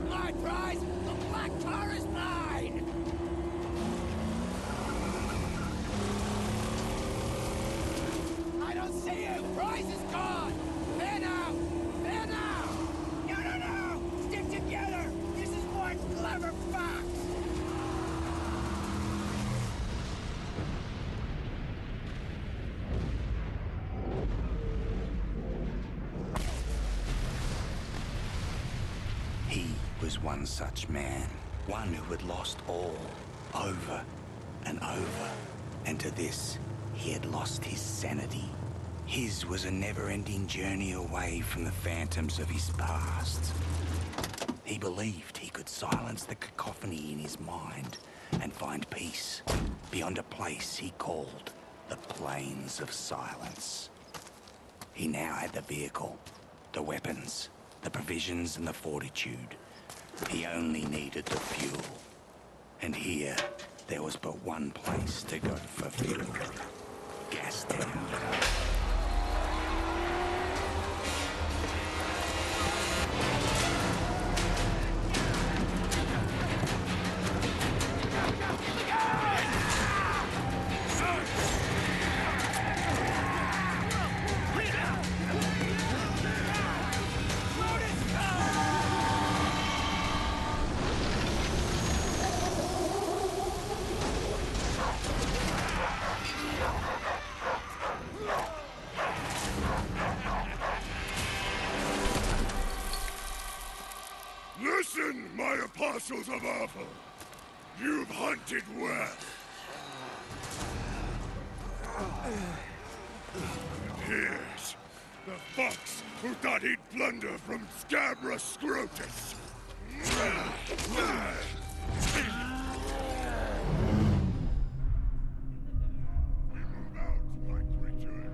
my prize! The black tar is mine! I don't see you! Prize is gone! There now! There now! No, no, no! Stick together! This is one clever fox! He was one such man, one who had lost all, over and over, and to this, he had lost his sanity. His was a never-ending journey away from the phantoms of his past. He believed he could silence the cacophony in his mind and find peace beyond a place he called the Plains of Silence. He now had the vehicle, the weapons, the provisions and the fortitude. He only needed the fuel. And here, there was but one place to go for fuel. Gastown. Listen, my apostles of Awful! You've hunted well. And here's the fox who thought he'd plunder from Scabra Scrotus. We move out, my creatures.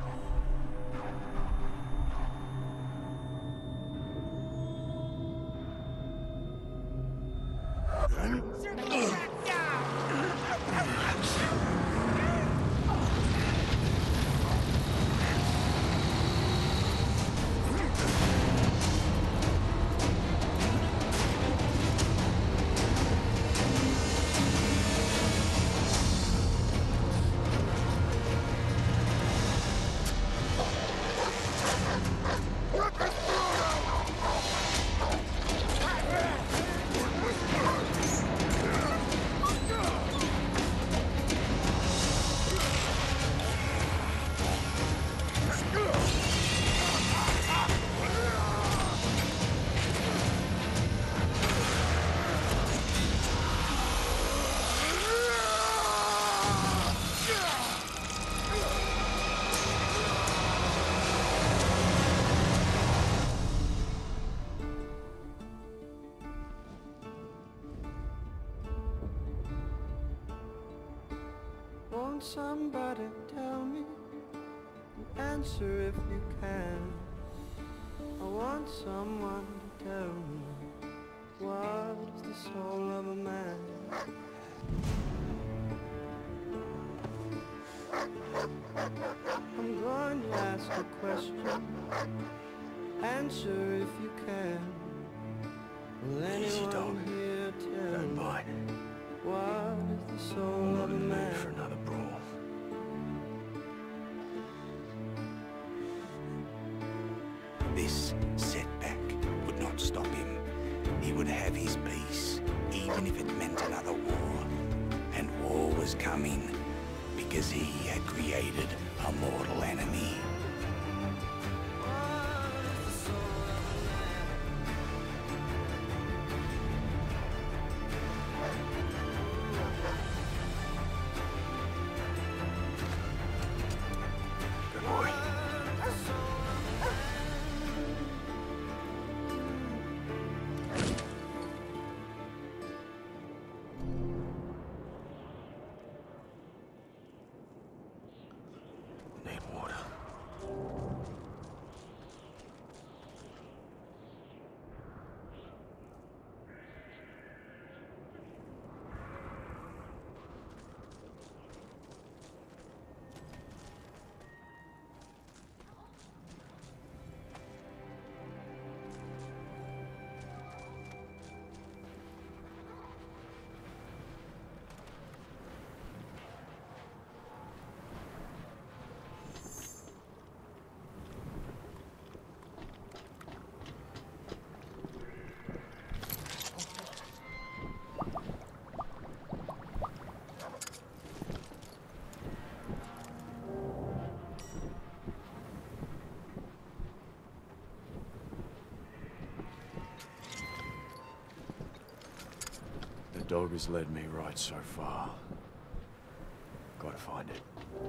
Won't somebody tell me an answer if you can? I want someone to tell me what is the soul of a man? I'm going to ask a question. Answer if you can. Will anyone here tell me what is the soul of a man? For another brawl. This setback would not stop him. He would have his peace, even if it meant another war. And war was coming, because he had created a mortal enemy. Need water. Dog has led me right so far. Gotta find it.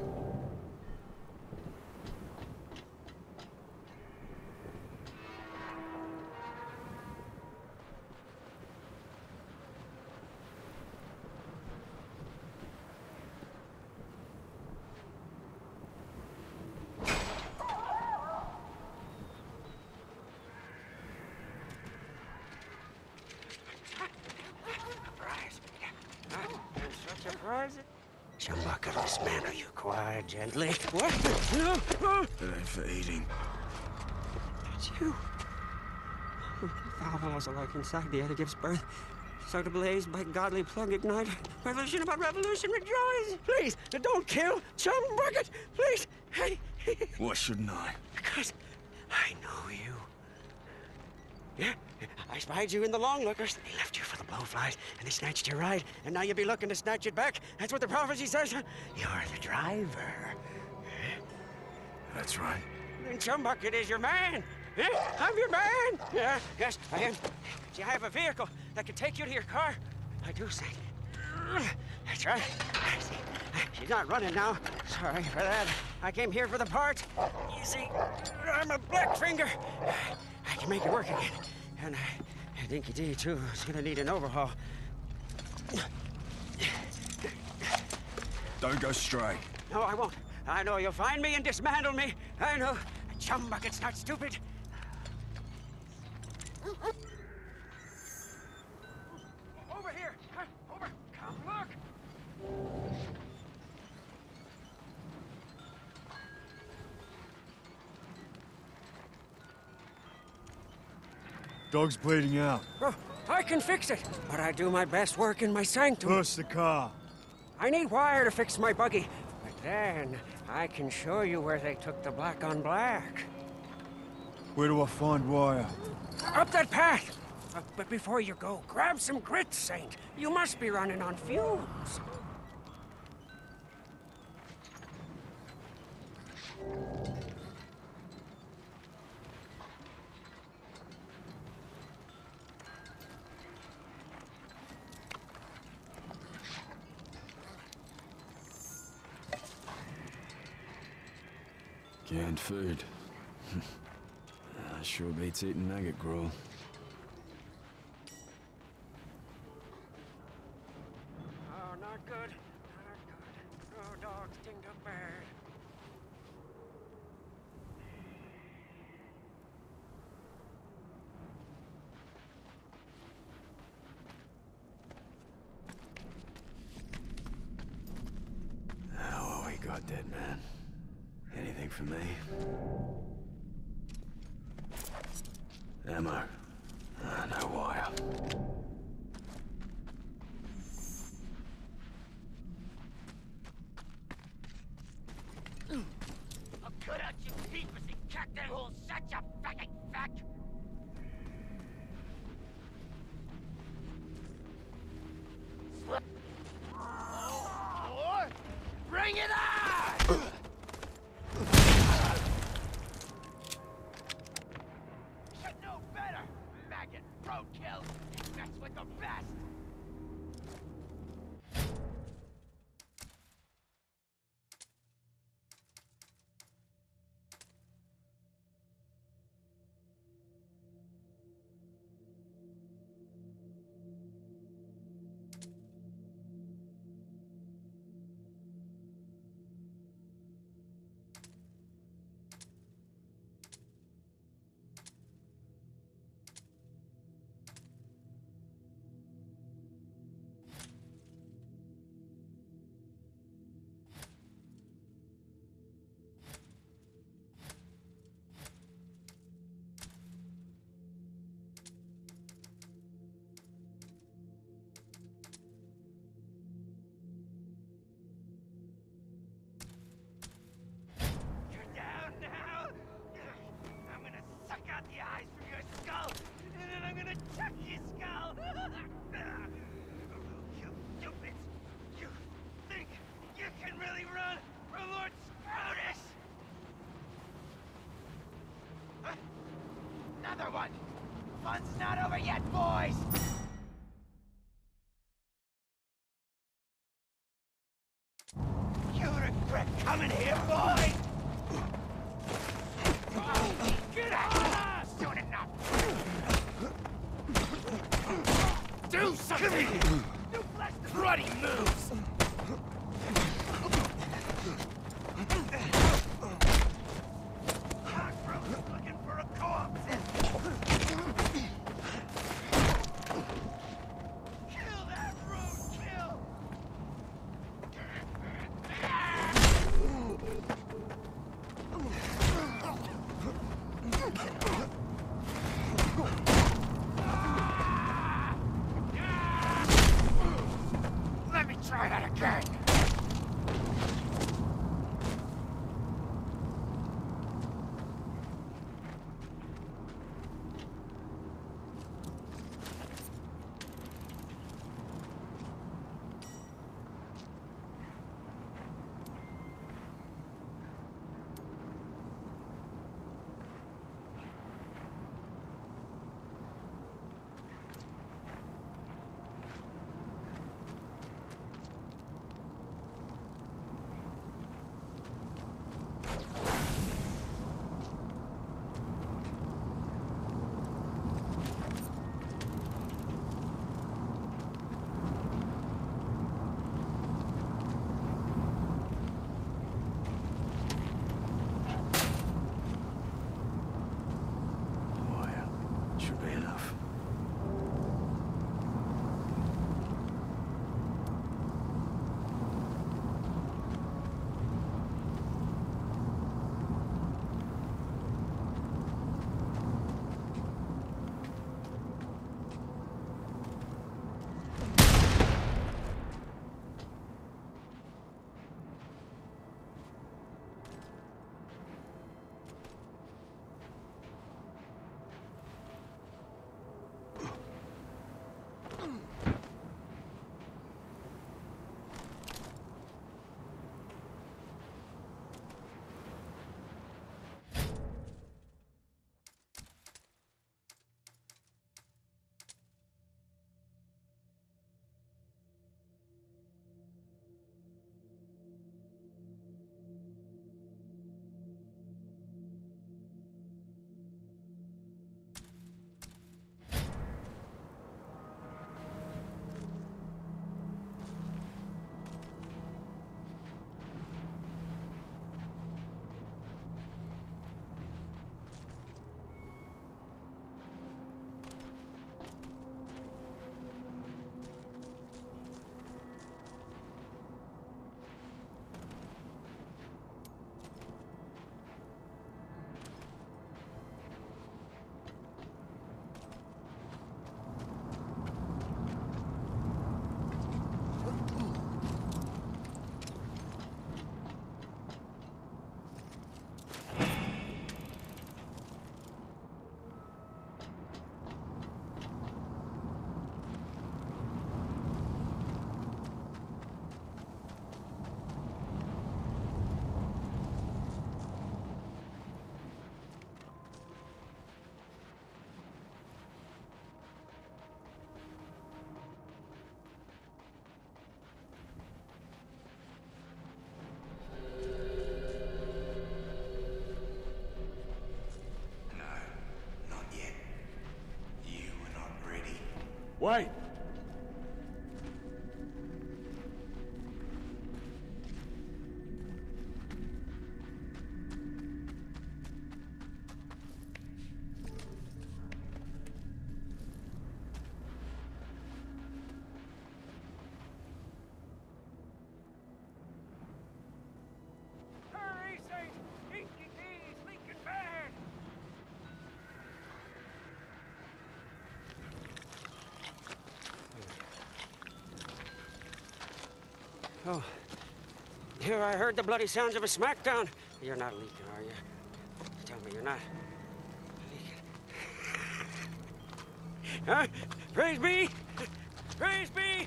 Chumbucket's manner, you quiet gently. What? No! It ain't for eating. It's you. Foul fellows alike inside the other gives birth. So to blaze by godly plug ignite. Revolution about revolution, rejoice! Please, don't kill Chumbucket! Please! Hey! Why shouldn't I? Because I know you. Yeah? I spied you in the Longlookers. They left you for the Blowflies, and they snatched your ride, and now you'll be looking to snatch it back. That's what the prophecy says. You're the driver. That's right. Then Chumbucket is your man. Yeah, I'm your man. Yeah, yes, I am. Do you have a vehicle that can take you to your car? I do, Saint. That's right. See, she's not running now. Sorry for that. I came here for the parts. You see, I'm a Blackfinger. I can make it work again. And Dinky D, too, is gonna need an overhaul. Don't go stray. No, I won't. I know you'll find me and dismantle me. I know. Chumbucket's not stupid. Over here! Over! Come look! Dog's bleeding out. Oh, I can fix it, but I do my best work in my sanctum. Push the car. I need wire to fix my buggy, but then I can show you where they took the black on black. Where do I find wire? Up that path! But before you go, grab some grit, Saint. You must be running on fumes. Canned food. Sure beats eating maggot gruel. Oh, not good. Not good. Oh, dog's dinged up bad. Oh, what we got, dead man? Anything for me? Ammo. No wire. I'll cut out your peepers and cut that hole such a fucking fuck! Oh, bring it on! Should know better, maggot roadkill. That's with the best. Another one! Fun's not over yet, boys! be enough. Wait! Hurry, Saint! Inky Keys, Lincoln Band! Oh, here I heard the bloody sounds of a smackdown. You're not leaking, are you? Tell me you're not leaking. Huh? Praise be! Praise be!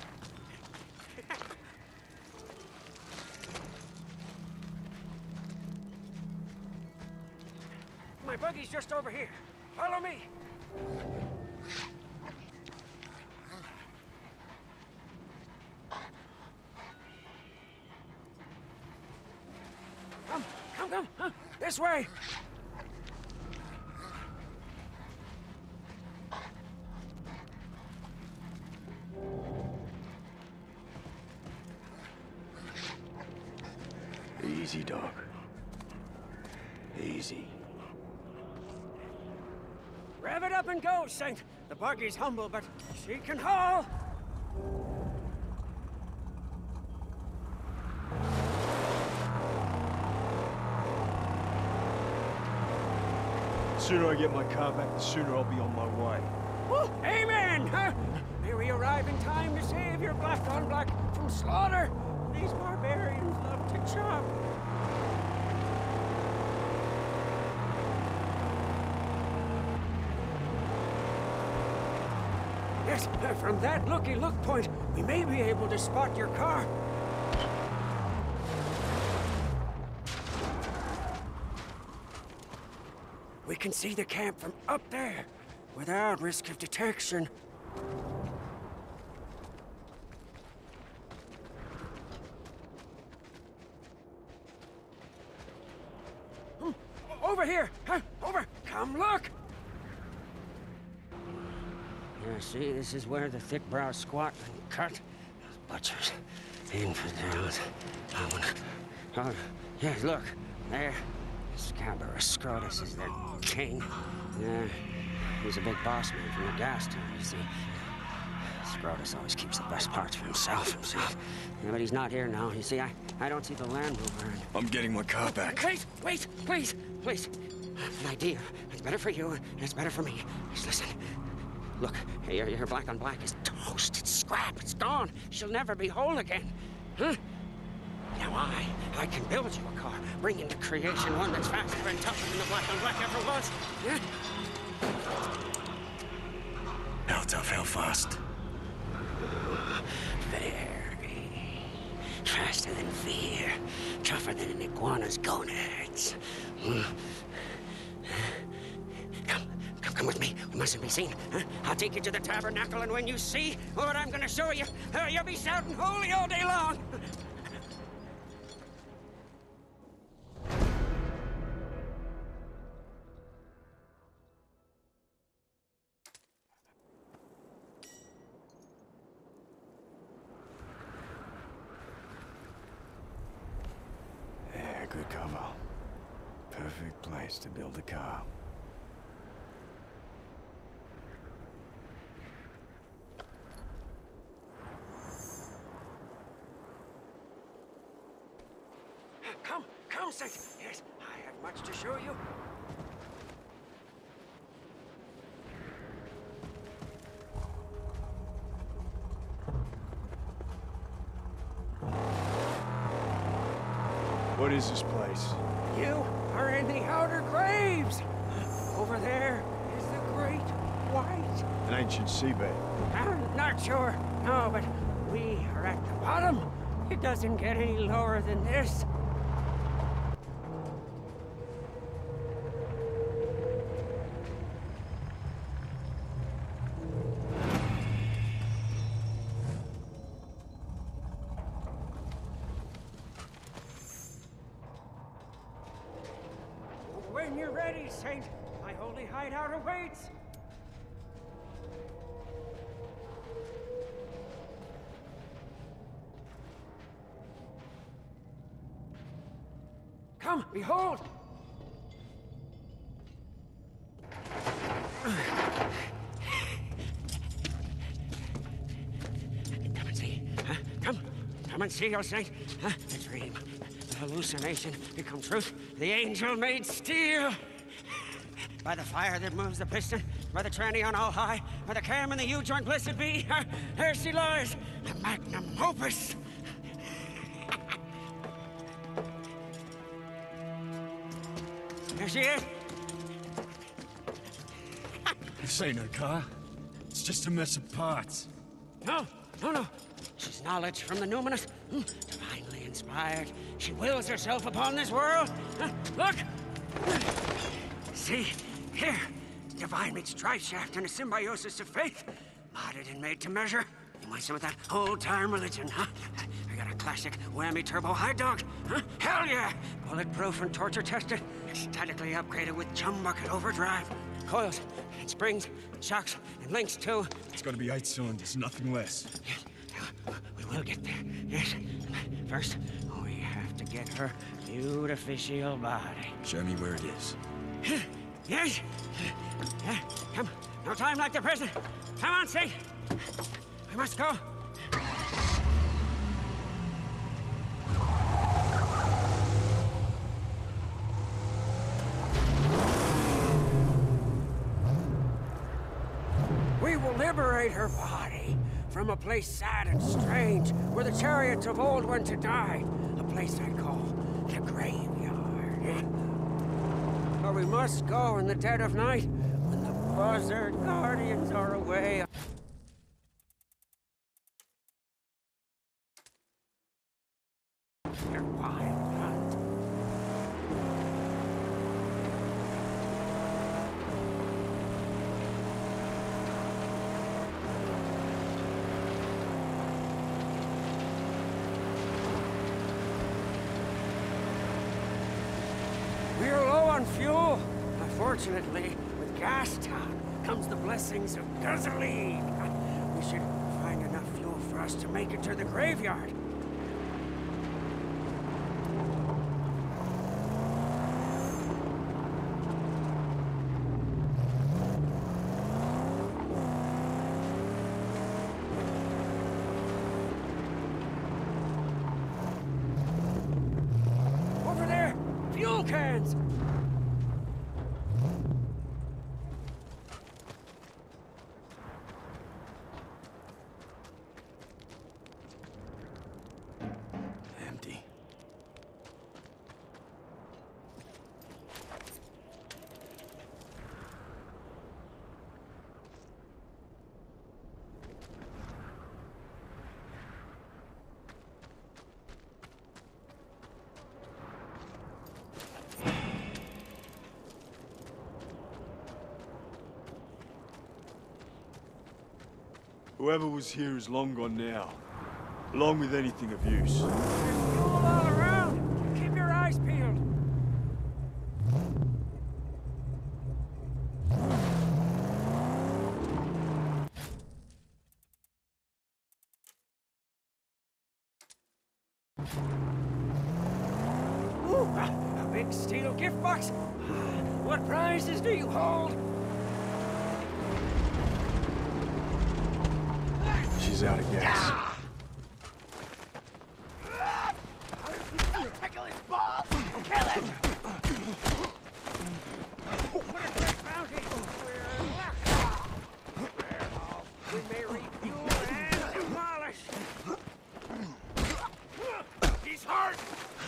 My buggy's just over here. Follow me. Come, this way! Easy, dog. Easy. Rev it up and go, Saint. The buggy's humble, but she can haul. The sooner I get my car back, the sooner I'll be on my way. Woo, amen! Huh? May we arrive in time to save your black on black from slaughter. These barbarians love to chop. Yes, from that looky-look point, we may be able to spot your car. We can see the camp from up there, without risk of detection. Over here! Huh? Over! Come look! Yeah, see, this is where the thick-browed squat and cut. Those butchers, infidels. Oh, yeah, look, there. Scabrous Scrotus is their king. Yeah, He's a big boss man from the gas town, you see. Scrotus always keeps the best parts for himself. Yeah, but he's not here now. You see, I don't see the Land Rover. I'm getting my car back. Wait, please. An idea. It's better for you, and it's better for me. Just listen. Look, your black on black is toast. It's scrap. It's gone. She'll never be whole again. Huh? Now I can build you a car, bring into creation one that's faster and tougher than the black on black ever was. Yeah? How tough, how fast? Very. Faster than fear. Tougher than an iguana's gonads. Come with me. We mustn't be seen. Huh? I'll take you to the tabernacle, and when you see what I'm gonna show you, you'll be shouting holy all day long. Yeah, good cover. Perfect place to build a car. Come, Saint. Yes, I have much to show you. What is this place? You are in the outer graves. Over there is the Great White. An ancient seabed. I'm not sure. No, but we are at the bottom. It doesn't get any lower than this. When you're ready, Saint, my holy hideout awaits. Come, behold! Come and see. Huh? Come and see, O Saint. Huh? A dream. The hallucination become truth. The angel made steel. By the fire that moves the piston, by the tranny on all high, by the cam and the U-joint, blessed be, there she lies, the magnum opus. There she is. This ain't a car. It's just a mess of parts. No. She's knowledge from the numinous, divinely inspired. She wills herself upon this world. Look! See? Here. Divine meets drive shaft and a symbiosis of faith. Modded and made to measure. You want some of that old-time religion, huh? I got a classic whammy turbo high dog, huh? Hell yeah! Bulletproof and torture tested. Statically upgraded with chum bucket overdrive. Coils, and springs, and shocks, and links too. It's gotta be 8 cylinders, nothing less. We will get there, yes. First, we have to get her beautificial body. Show me where it is. Yes? Yeah, come. No time like the present. Come on, Saint. We must go. We will liberate her body from a place sad and strange, where the chariots of old went to die. A place I call the graveyard. But we must go in the dead of night, when the buzzard guardians are away. Their wild hunt. We're low on fuel. Unfortunately, with Gastown comes the blessings of gasoline. We should find enough fuel for us to make it to the graveyard. Whoever was here is long gone now, along with anything of use. There's fuel all around. Keep your eyes peeled. Ooh, a big steel gift box. What prizes do you hold? She's out of gas. Tickle his balls! Kill him! What a great bounty! We may refuel and demolish. He's hurt!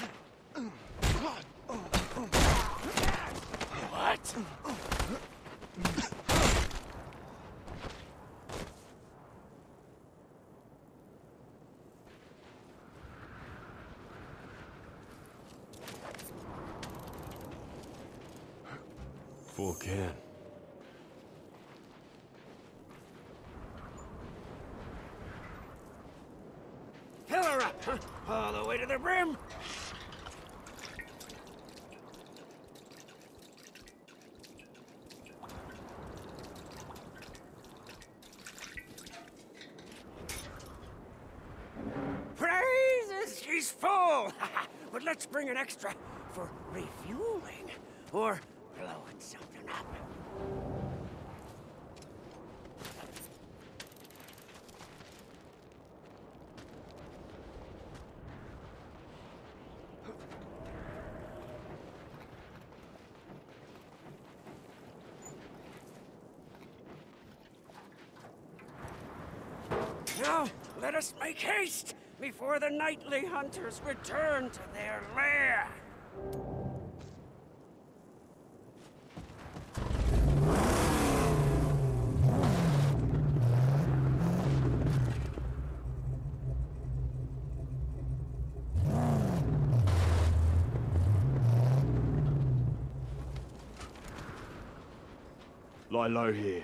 What? Full can. Fill her up, huh? All the way to the brim. Praises, she's full. But let's bring an extra for refueling or blowing something up. Now, let us make haste before the nightly hunters return to their lair. Lie low here.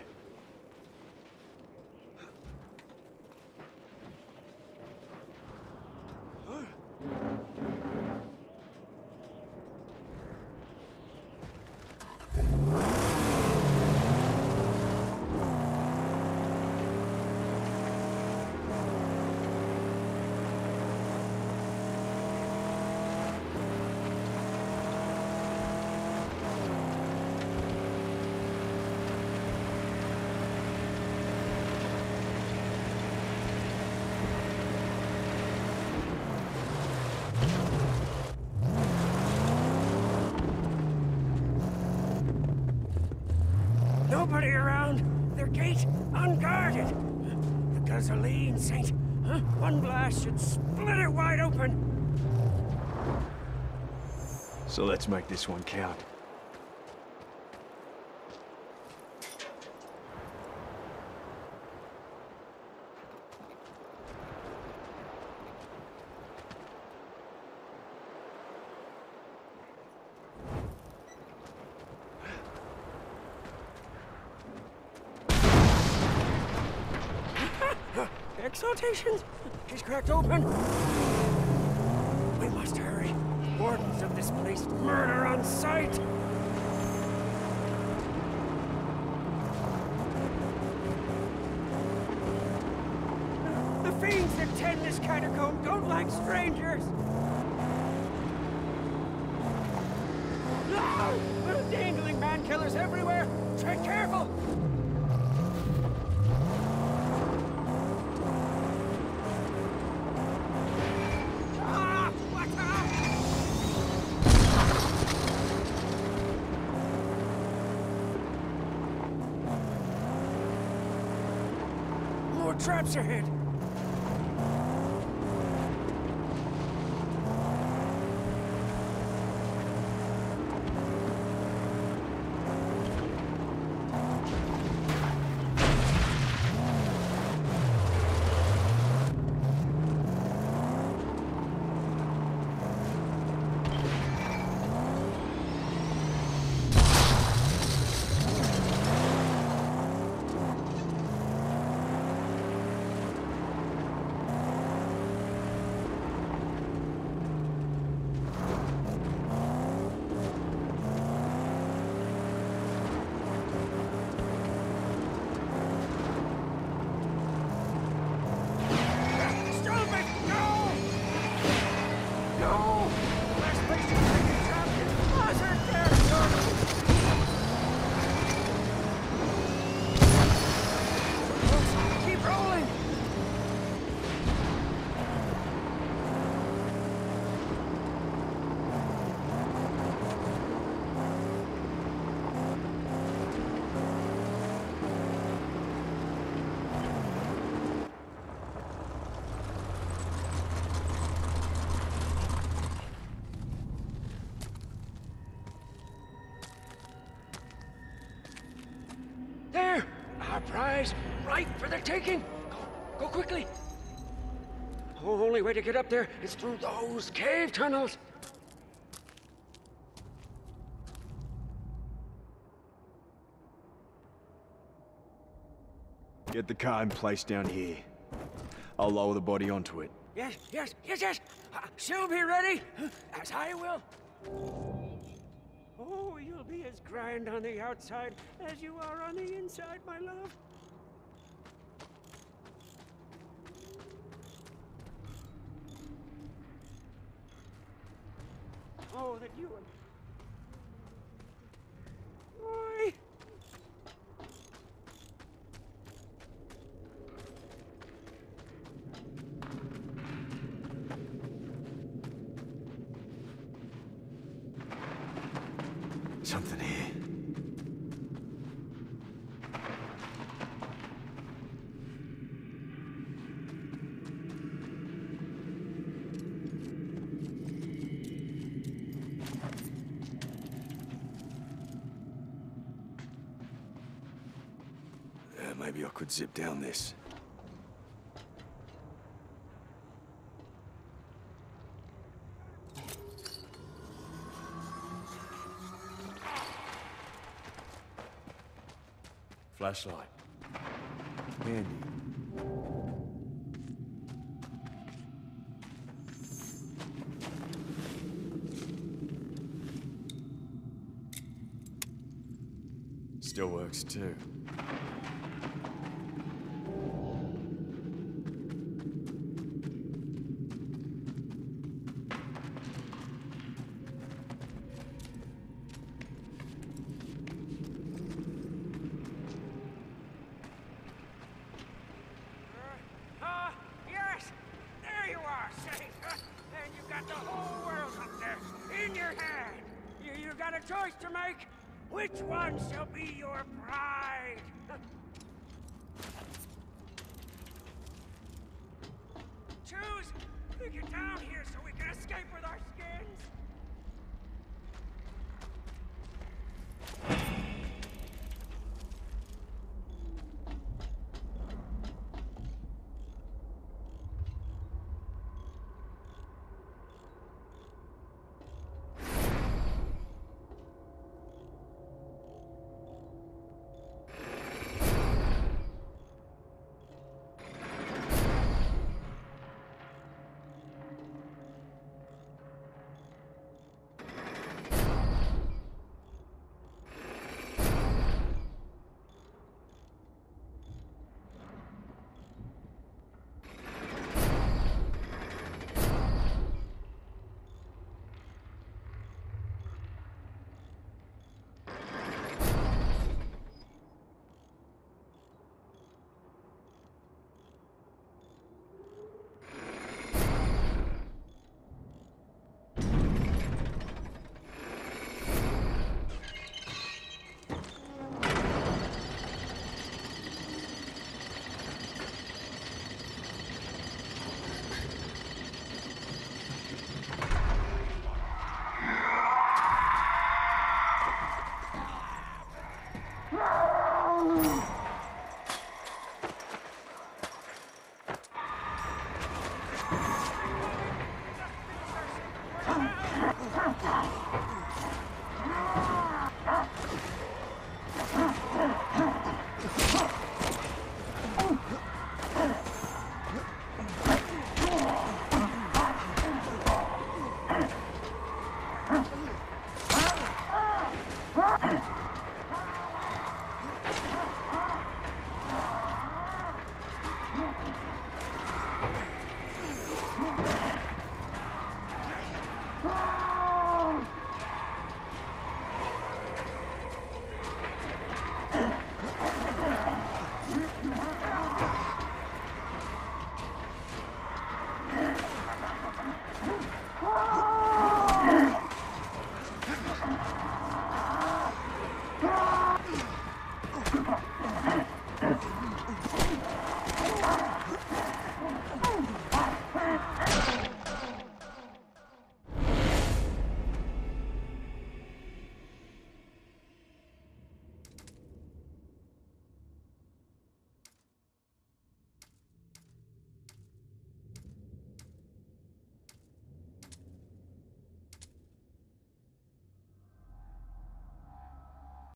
Nobody around. Their gate unguarded. The gasoline, Saint. Huh? One blast should split it wide open. So let's make this one count. Exaltations! She's cracked open. We must hurry. Wardens of this place murder on sight. The fiends that tend this catacomb don't like strangers. No! Dangling man-killers everywhere. Tread careful. More traps ahead. There! Our prize, ripe for the taking! Go quickly! The only way to get up there is through those cave tunnels! Get the car in place down here. I'll lower the body onto it. Yes! She'll be ready, as I will. Oh, you'll be as grand on the outside as you are on the inside, my love. Oh, that you and... Boy! Something here. Maybe I could zip down this. Flashlight. Handy. Still works too. Yes! There you are, safe! And you've got the whole world up there, in your hand! You got a choice to make! Which one shall be your pride? Choose! Get down here so we can escape with our